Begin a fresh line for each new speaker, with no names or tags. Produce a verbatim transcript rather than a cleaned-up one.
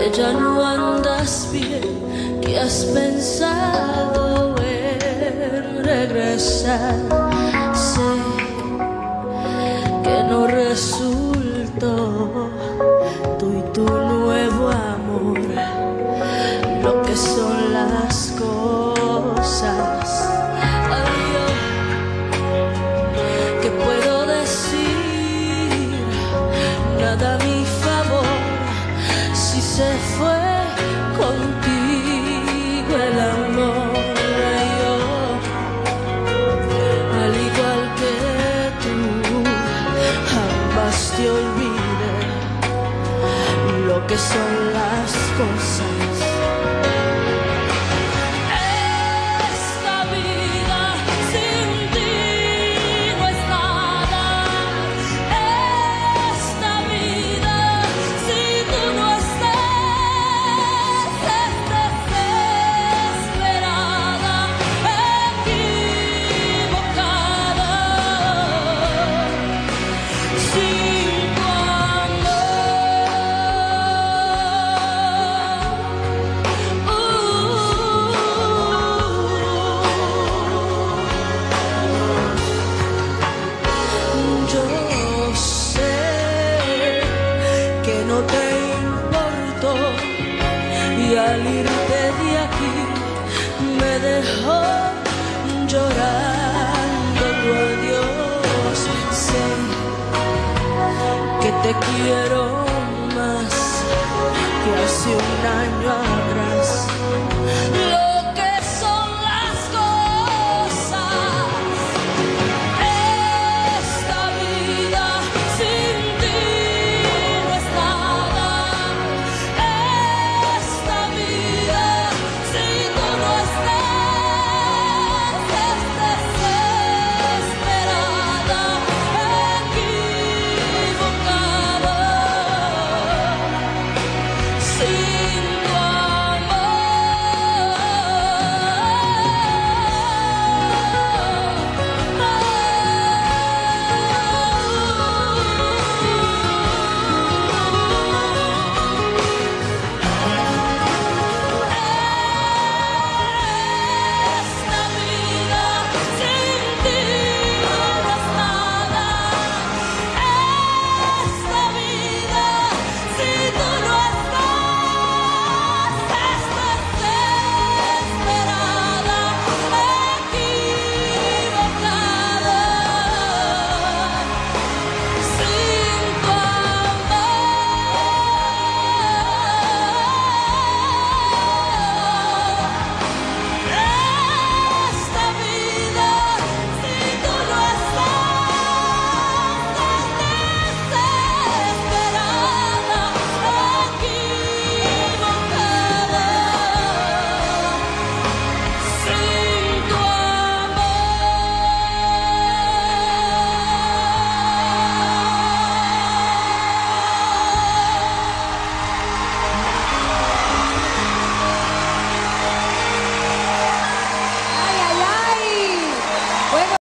que ya no andas bien, que has pensado en regresar. Sé que no resultó tú y tu nuevo amor lo que son las cosas. Adiós, ¿qué puedo decir? Nada a mi favor si se fue contigo el amor. Yo, al igual que tú, jamás te olvidé lo que son las cosas. No te importó y al irte de aquí me dejó llorando tu adiós. Sé que te quiero más que hace un año atrás.